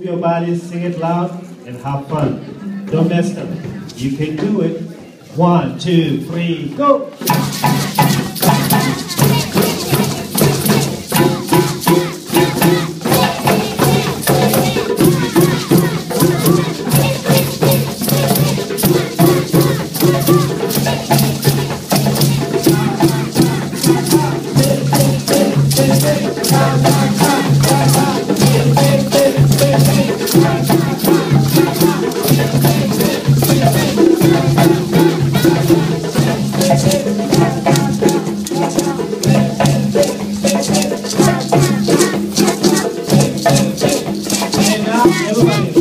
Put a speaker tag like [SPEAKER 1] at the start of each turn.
[SPEAKER 1] Move your body, sing it loud, and have fun. Don't mess up. You can do it. 1, 2, 3, go! And now, everybody.